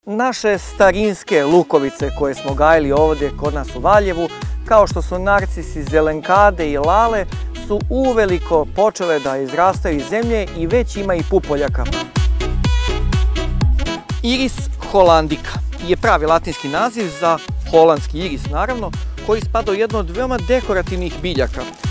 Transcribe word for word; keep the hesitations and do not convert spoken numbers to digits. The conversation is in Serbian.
Naše starinske lukovice koje smo gajili ovdje kod nas u Valjevu, kao što su narcisi, zelenkade i lale, su uveliko počele da izrastaju iz zemlje i već ima i pupoljaka. Iris holandika je pravi latinski naziv za holandski iris, naravno, koji spada u jedno od veoma dekorativnih biljaka.